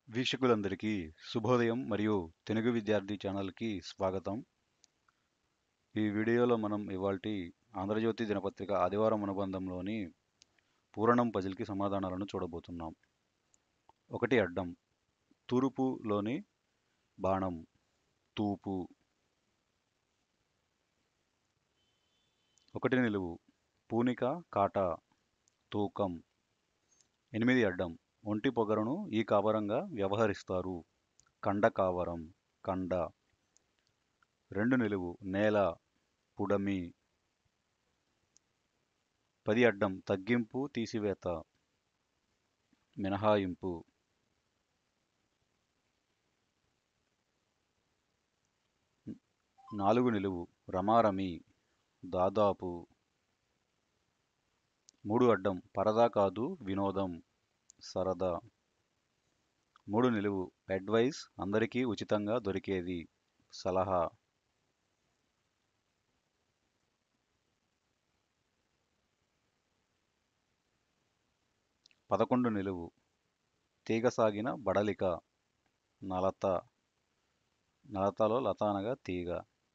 వీక్షకులందరికీ శుభోదయం మరియు తెలుగు విద్యార్థి ఛానల్కి స్వాగతం. ఈ వీడియోలో మనం ఇవాల్టి ఆంధ్రజ్యోతి దినపత్రిక ఆదివారం అనుబంధంలోని పూరణం పజిల్కి సమాధానాలను చూడబోతున్నాం. ఒకటి అడ్డం, తూర్పులోని బాణం, తూపు. ఒకటి నిలువు, పూనిక, కాట, తూకం. 8 అడ్డం, ఒంటి పొగరును ఈ కావరంగా వ్యవహరిస్తారు, కండ కావరం, కండ. 2 నిలువు, నేల, పుడమి. 10 అడ్డం, తగ్గింపు, తీసివేత, మినహాయింపు. 4 నిలువు, రమారమి, దాదాపు. 3 అడ్డం, పరదా కాదు వినోదం, సరదా. 3 నిలువు, అడ్వైస్, అందరికీ ఉచితంగా దొరికేది, సలహా. 11 నిలువు, తీగసాగిన బడలిక, నలత. నలతలో లత అనగా తీగ.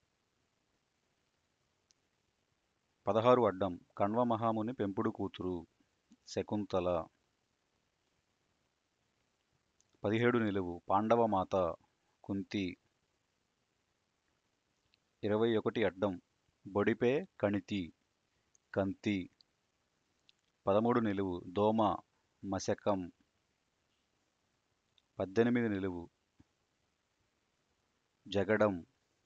16 అడ్డం, కణ్వ మహాముని పెంపుడు కూతురు, శకుంతల. 17 నిలువు, పాండవమాత, కుంతి. 21 అడ్డం, బొడిపే కణితి, కంతి. 13 నిలువు, దోమ, మశకం. 18 నిలువు, జగడం.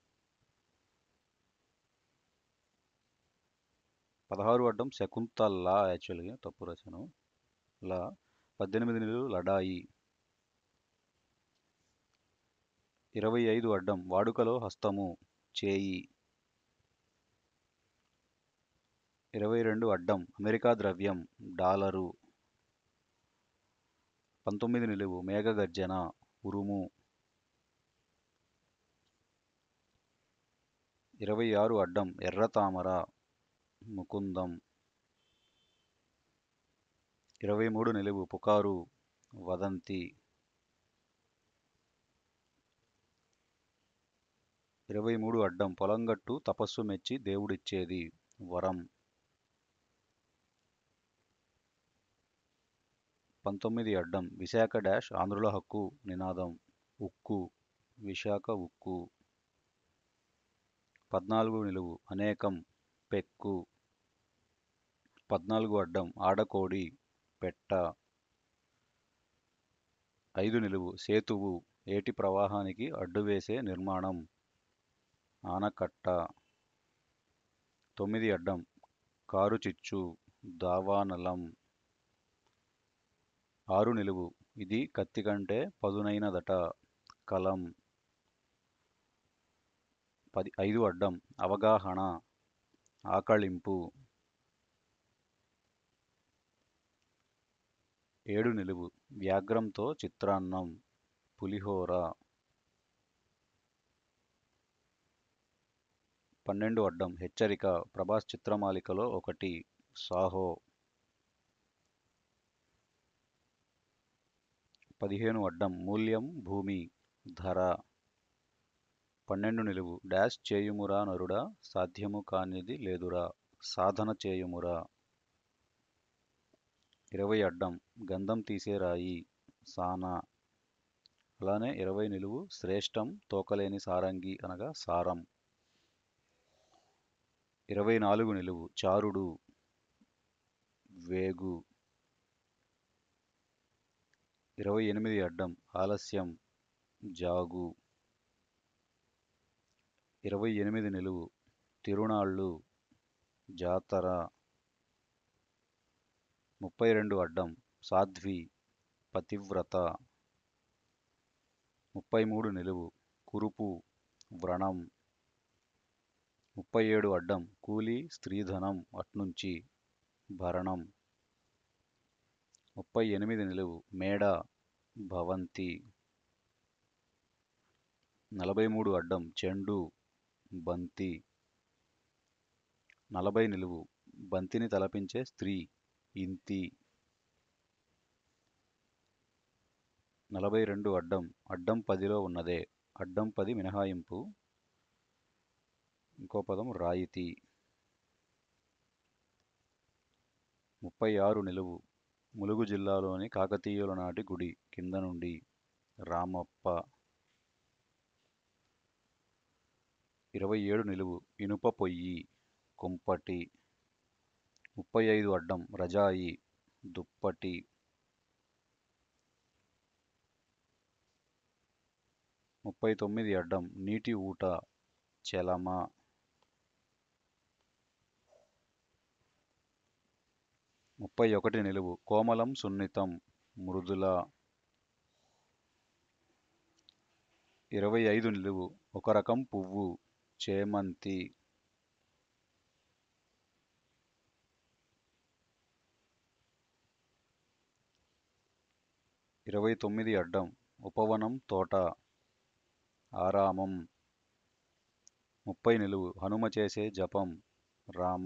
16 అడ్డం శకుంతల్లా, యాక్చువల్గా తప్పు రాశాను, లా. 18 నిలువు, లడాయి. 25 అడ్డం, వాడుకలో హస్తము, చేయి. 22 అడ్డం, అమెరికా ద్రవ్యం, డాలరు. 19 నిలువు, మేఘగర్జన, ఉరుము. 26 అడ్డం, ఎర్రతామర, ముకుందం. 23 నిలువు, పుకారు, వదంతి. 23 అడ్డం, పొలంగట్టు, తపస్సు మెచ్చి దేవుడిచ్చేది, వరం. 19 అడ్డం, విశాఖ డాష్, ఆంధ్రుల హక్కు, నినాదం, ఉక్కు, విశాఖ ఉక్కు. 14 నిలువు, అనేకం, పెక్కు. 14 అడ్డం, ఆడకోడి, పెట్ట. 5 నిలువు, సేతువు, ఏటి ప్రవాహానికి అడ్డువేసే నిర్మాణం, ఆనకట్ట. 9 అడ్డం, కారు చిచ్చు, దావానలం. 6 నిలువు, ఇది కత్తి కంటే పదునైనదట, కలం. 5 అడ్డం, అవగాహన, ఆకళింపు. 7 నిలువు, వ్యాఘ్రంతో చిత్రాన్నం, పులిహోర. 12 అడ్డం, హెచ్చరిక, ప్రభాస్ చిత్రమాలికలో ఒకటి, సాహో. 15 అడ్డం, మూల్యం, భూమి, ధర. 12 నిలువు, డాష్ చేయుమురా నరుడా, సాధ్యము కానిది లేదురా, సాధన చేయుమురా. 20 అడ్డం, గంధం తీసే రాయి, సాన. అలానే 20 నిలువు, శ్రేష్టం, తోకలేని సారంగి అనగా సారం. 24 నిలువు, చారుడు, వేగు. 28 అడ్డం, ఆలస్యం, జాగు. 28 నిలువు, తిరునాళ్ళు, జాతర. 32 అడ్డం, సాధ్వి, పతివ్రత. 33 నిలువు, కురుపు, వ్రణం. 37 అడ్డం, కూలి, స్త్రీధనం, అట్నుంచి, భరణం. 38 నిలువు, మేడ, భవంతి. 43 అడ్డం, చెండు, బంతి. 40 నిలువు, బంతిని తలపించే స్త్రీ, ఇంతి. 42 అడ్డం. అడ్డం 10లో ఉన్నదే. అడ్డం 10 మినహాయింపు. ఇంకో పదం రాయితీ. 36 నిలువు. ములుగు జిల్లాలోని కాకతీయుల నాటి గుడి కింద నుండి. రామప్ప. 27 నిలువు. ఇనుప పొయ్యి. కుంపటి. 35 అడ్డం. రజాయి. దుప్పటి. 39 అడ్డం. నీటి ఊట. చెలమ. 31 నిలువు. కోమలం సున్నితం. మృదుల. 25 నిలువు. ఒక రకం పువ్వు. చేమంతి. 29 అడ్డం. ఉపవనం తోట. ఆరామం. 30 నిలువు. హనుమ చేసే జపం. రామ.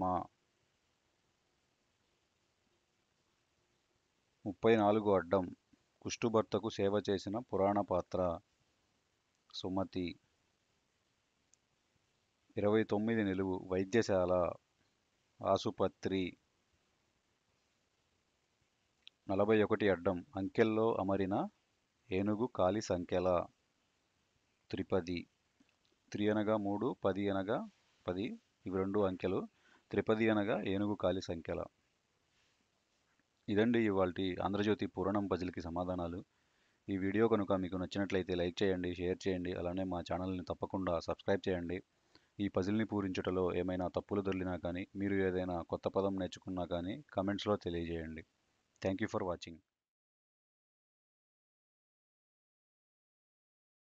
34 అడ్డం. కుష్టుభర్తకు సేవ చేసిన పురాణ పాత్ర. సుమతి. 29 నిలువు. వైద్యశాల. ఆసుపత్రి. 41 అడ్డం. అంకెల్లో అమరిన ఏనుగు కాలి సంకెల. త్రిపది. 3 అనగా 3, 10 అనగా 10, ఇవి 2 అంకెలు. త్రిపది అనగా ఏనుగు కాలి సంఖ్యల. ఇదండి ఇవాల్టి ఆంధ్రజ్యోతి పూరణం పజిల్కి సమాధానాలు. ఈ వీడియో కనుక మీకు నచ్చినట్లయితే లైక్ చేయండి, షేర్ చేయండి, అలానే మా ఛానల్ని తప్పకుండా సబ్స్క్రైబ్ చేయండి. ఈ పజిల్ని పూరించుటలో ఏమైనా తప్పులు దొర్లినా కానీ, మీరు ఏదైనా కొత్త పదం నేర్చుకున్నా కానీ కామెంట్స్లో తెలియజేయండి. Thank you for watching.